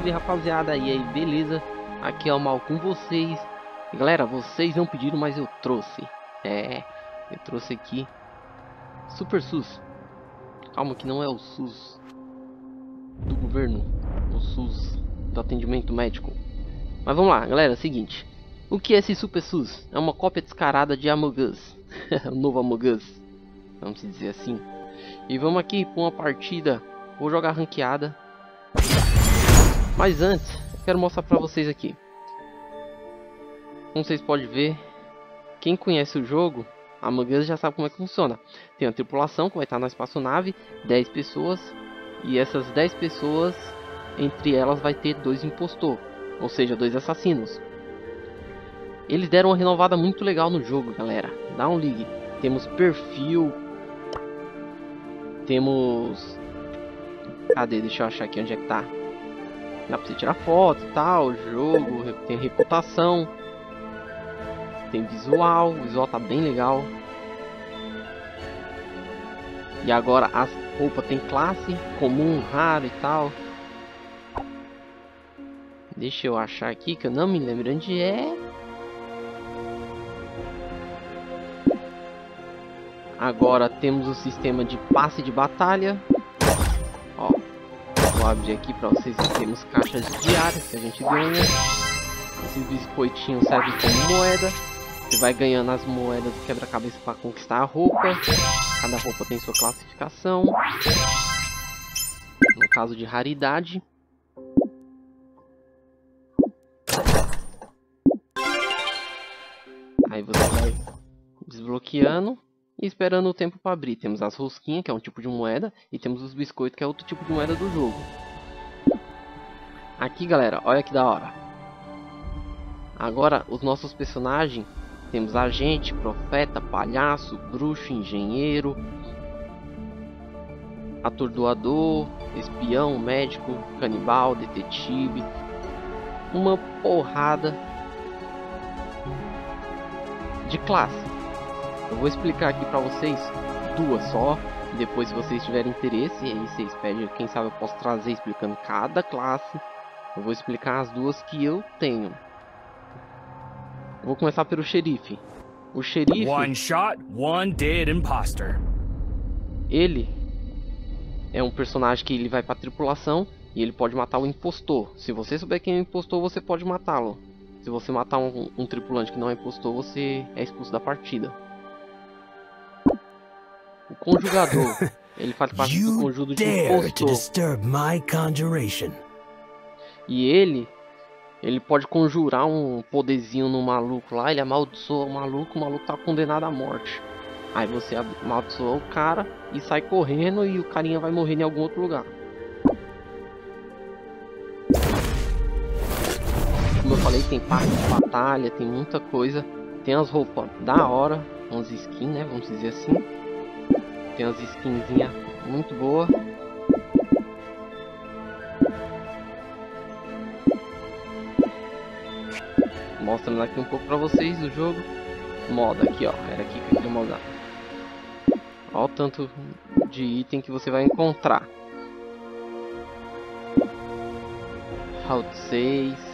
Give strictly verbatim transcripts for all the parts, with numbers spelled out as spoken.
Salve rapaziada, e aí, beleza? Aqui é o Mal com vocês. E, galera, vocês não pediram, mas eu trouxe. É, eu trouxe aqui Super SUS. Calma que não é o SUS do governo, o SUS do atendimento médico. Mas vamos lá, galera, é o seguinte. O que é esse Super SUS? É uma cópia descarada de Among Us. O novo Among Us, vamos dizer assim. E vamos aqui para uma partida. Vou jogar ranqueada. Mas antes, eu quero mostrar para vocês aqui. Como vocês podem ver, quem conhece o jogo, Among Us já sabe como é que funciona. Tem a tripulação que vai estar na espaçonave, dez pessoas. E essas dez pessoas, entre elas vai ter dois impostor, ou seja, dois assassinos. Eles deram uma renovada muito legal no jogo, galera. Dá um ligue. Temos perfil. Temos... Cadê? Deixa eu achar aqui onde é que tá. Dá pra você tirar foto e tal. O jogo tem reputação. Tem visual. O visual tá bem legal. E agora as roupas tem classe. Comum, raro e tal. Deixa eu achar aqui que eu não me lembro onde é. Agora temos o sistema de passe de batalha. Ó, vou abrir aqui para vocês verem. Temos caixas diárias que a gente ganha. Esses biscoitinhos servem como moeda. Você vai ganhando as moedas do quebra-cabeça para conquistar a roupa. Cada roupa tem sua classificação. No caso de raridade. Aí você vai desbloqueando e esperando o tempo para abrir. Temos as rosquinhas, que é um tipo de moeda, e temos os biscoitos, que é outro tipo de moeda do jogo. Aqui, galera, olha que da hora. Agora, os nossos personagens, temos agente, profeta, palhaço, bruxo, engenheiro, atordoador, espião, médico, canibal, detetive. Uma porrada de classe. Eu vou explicar aqui pra vocês duas só. E depois, se vocês tiverem interesse, e aí vocês pedem, quem sabe eu posso trazer explicando cada classe. Eu vou explicar as duas que eu tenho. Eu vou começar pelo xerife. O xerife, One shot, one dead imposter. Ele é um personagem que ele vai pra tripulação e ele pode matar o impostor. Se você souber quem é o impostor, você pode matá-lo. Se você matar um, um tripulante que não é impostor, você é expulso da partida. O conjugador, ele faz parte do conjunto de impostor. E ele, ele pode conjurar um poderzinho no maluco lá, ele amaldiçoa o maluco, o maluco tá condenado à morte. Aí você amaldiçoa o cara e sai correndo e o carinha vai morrer em algum outro lugar. Como eu falei, tem parte de batalha, tem muita coisa. Tem as roupas da hora, umas skins, né, vamos dizer assim. Tem umas skinzinhas muito boas. Mostrando aqui um pouco pra vocês o jogo. Moda aqui, ó. Era aqui que eu queria mostrar. Olha o tanto de item que você vai encontrar. Route seis.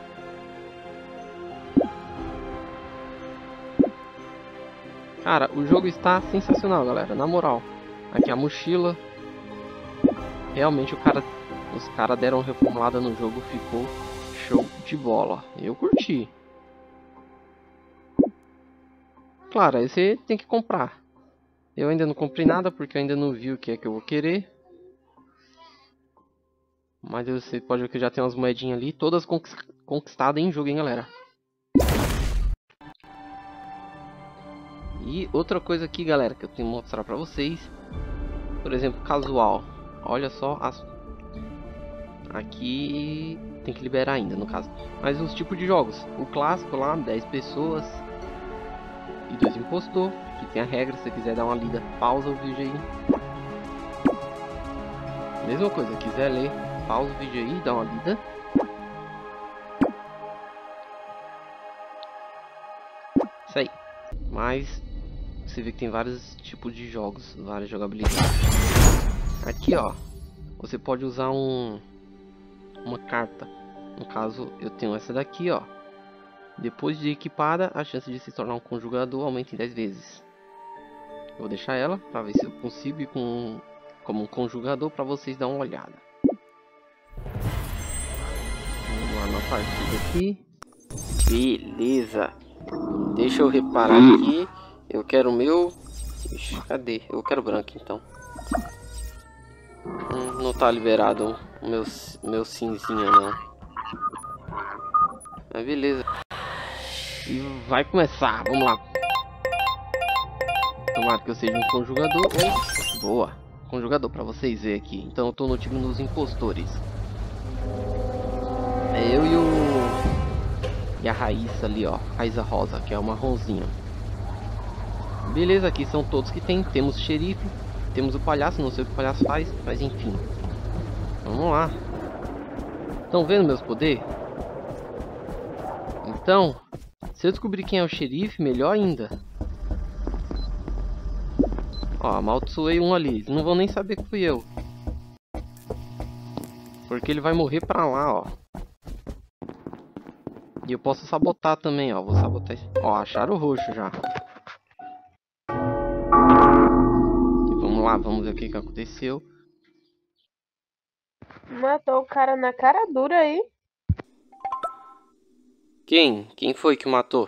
Cara, o jogo está sensacional, galera. Na moral. Aqui a mochila. Realmente o cara, os caras deram uma reformulada no jogo. Ficou show de bola. Eu curti. Claro, aí você tem que comprar. Eu ainda não comprei nada porque eu ainda não vi o que é que eu vou querer. Mas você pode ver que eu já tenho umas moedinhas ali. Todas conquistadas em jogo, hein, galera. E outra coisa aqui, galera, que eu tenho que mostrar pra vocês. Por exemplo, casual. Olha só as... Aqui tem que liberar ainda, no caso. Mas os tipos de jogos. O clássico lá, dez pessoas e dois impostor. Que tem a regra, se você quiser dar uma lida, pausa o vídeo aí. Mesma coisa, quiser ler, pausa o vídeo aí, dá uma lida. Isso aí. Mas você vê que tem vários tipos de jogos, várias jogabilidades. Aqui, ó, você pode usar um uma carta. No caso, eu tenho essa daqui, ó. Depois de equipada, a chance de se tornar um conjugador aumenta em dez vezes. Eu vou deixar ela para ver se eu consigo ir com, como um conjugador para vocês dar uma olhada. Vamos lá na partida aqui. Beleza. Deixa eu reparar aqui. Eu quero o meu... Ixi, cadê? Eu quero branco então. Hum, não tá liberado o meu, meu cinzinha não. Mas beleza. E vai começar, vamos lá. Tomara que eu seja um conjugador. Oi. Boa, conjugador pra vocês verem aqui. Então eu tô no time dos impostores. É eu e o... E a Raíssa ali, ó. Raíssa Rosa, que é uma marronzinha. Beleza, aqui são todos que tem. Temos xerife, temos o palhaço, não sei o que o palhaço faz, mas enfim. Vamos lá. Estão vendo meus poderes? Então, se eu descobrir quem é o xerife, melhor ainda. Ó, amaldiçoei um ali. Eles não vão nem saber que fui eu. Porque ele vai morrer pra lá, ó. E eu posso sabotar também, ó. Vou sabotar isso. Ó, acharam o roxo já. E vamos lá, vamos ver o que que aconteceu. Matou o cara na cara dura aí. Quem? Quem foi que matou?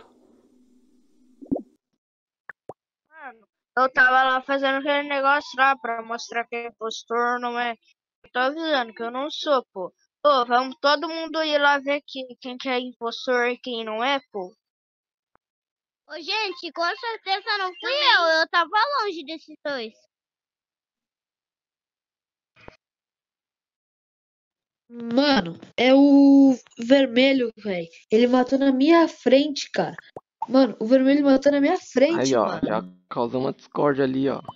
Eu tava lá fazendo aquele negócio lá pra mostrar que o impostor não é. Eu tô avisando que eu não sou, pô. Pô, vamos todo mundo ir lá ver que, quem que é impostor e quem não é, pô. Ô, gente, com certeza não fui eu. Eu tava longe desses dois. Mano, é o vermelho, velho. Ele matou na minha frente, cara. Mano, o vermelho matou na minha frente, Aí, ó, mano. já causou uma discórdia ali, ó.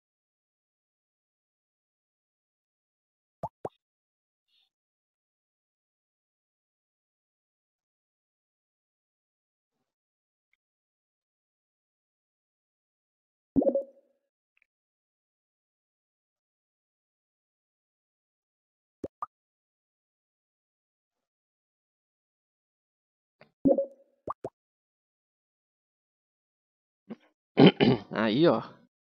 Aí, ó.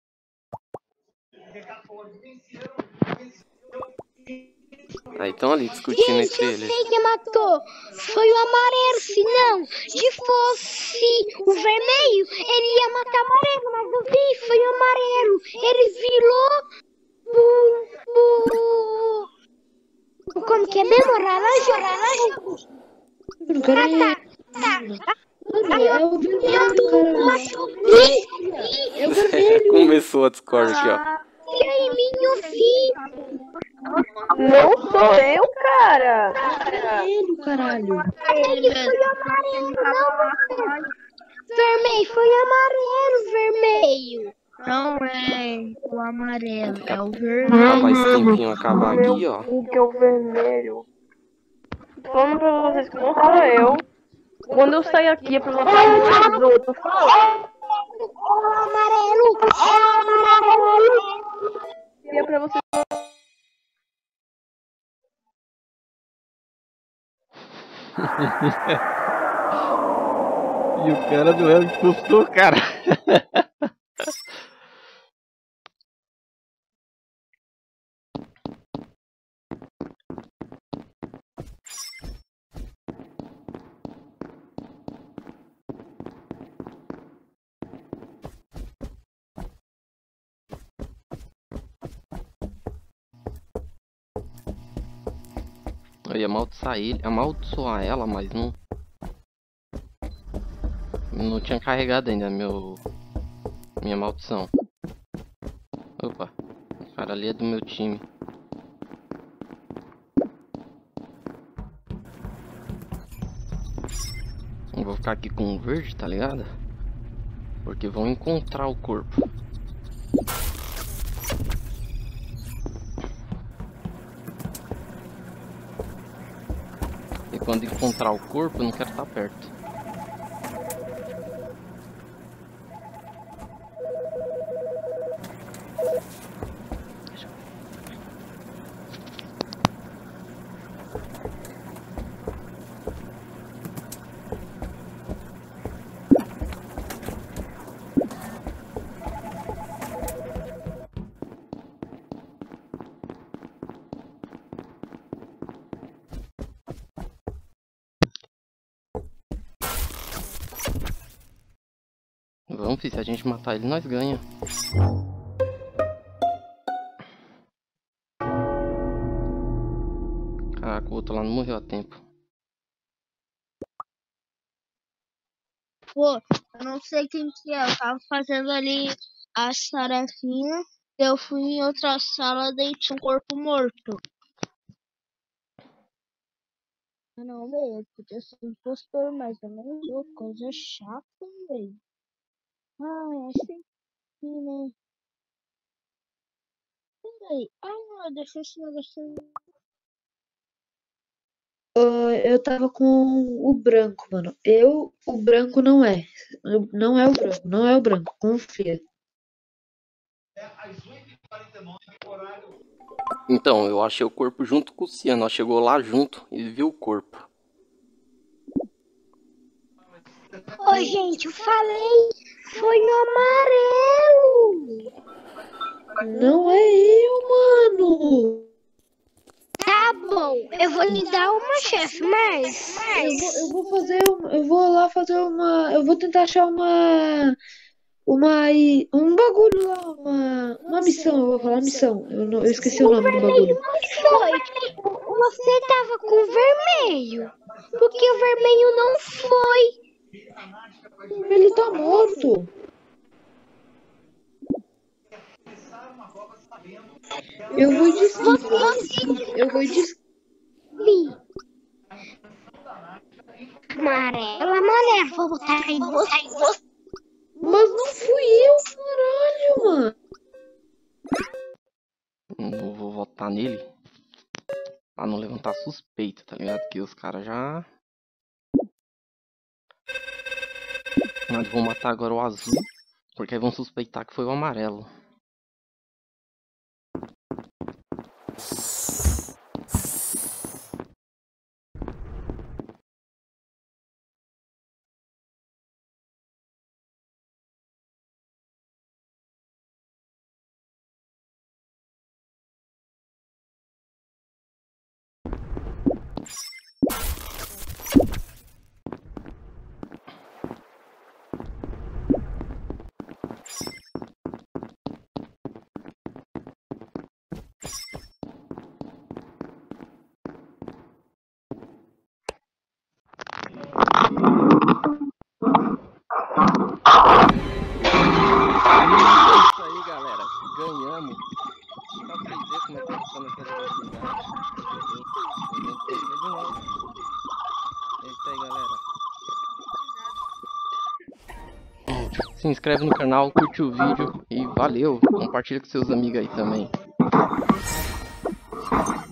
Aí estão ali discutindo Gente, entre eu eles. sei quem matou. Foi o amarelo. Se não, se fosse o vermelho, ele ia matar o amarelo. Mas eu vi, foi o amarelo. Ele virou o... o... Como que é mesmo? Laranja? Laranja? Mano, o cara é... Mano, é o vermelho, cara. É o vermelho. Começou a discórdia aqui, ó. E aí, minho filho? Não sou eu, cara. É o vermelho, caralho. Ele foi amarelo, não amarelo. Vermelho, foi amarelo, vermelho. Não é o amarelo, é o Ficar vermelho. mais tempinho acabar aqui, ó. O que é o vermelho? Tô falando pra vocês que não sou eu. Quando eu sair aqui é pra matar os outros. Fala. O amarelo, é amarelo. E é pra vocês. E o cara do El impostor, cara. Eu ia amaldiçoar ele, amaldiçoar ela, mas não. Não tinha carregado ainda meu. Minha maldição. Opa, o cara ali é do meu time. Eu vou ficar aqui com o verde, tá ligado? Porque vão encontrar o corpo. E quando encontrar o corpo, eu não quero estar perto. Vamos, filho, se a gente matar ele, nós ganha. Caraca, o outro lá não morreu a tempo. Pô, eu não sei quem que é. Eu tava fazendo ali as tarefinhas. Eu fui em outra sala, daí tinha um corpo morto. Ah, não, velho. Eu podia ser impostor, mas eu não sou. Coisa chata, velho. Ai, é assim, né? Peraí. Ah, não, deixa esse negócio. Ah, eu tava com o branco, mano. Eu, o branco não é. Eu- Não é o branco, não é o branco. Confia. Então, eu achei o corpo junto com o Cian. Nós chegou lá junto e viu o corpo. Ô, gente, eu falei, foi no amarelo. Não é eu, mano. Tá bom, eu vou lhe dar uma chefe, mas... Eu vou, eu vou fazer, um- eu vou lá fazer uma, eu vou tentar achar uma, uma, i- um bagulho lá, uma, uma missão. Eu vou falar missão. Eu, não, eu esqueci o nome do bagulho. Foi. Você tava com o vermelho, porque o vermelho não foi. Ele tá morto. Eu vou descobrir. Eu vou descobrir. Amarelo, amarelo, vou botar em você. Mas não fui eu, caralho, mano. Não vou votar nele. Pra não levantar suspeita, tá ligado? Que os caras já... Mas vou matar agora o azul. Porque aí vão suspeitar que foi o amarelo. É isso aí, galera. Ganhamos. Pra vocês verem como é que funciona essa jogabilidade. A gente consegue de novo. É isso aí, galera. Se inscreve no canal, curte o vídeo e valeu. Compartilha com seus amigos aí também.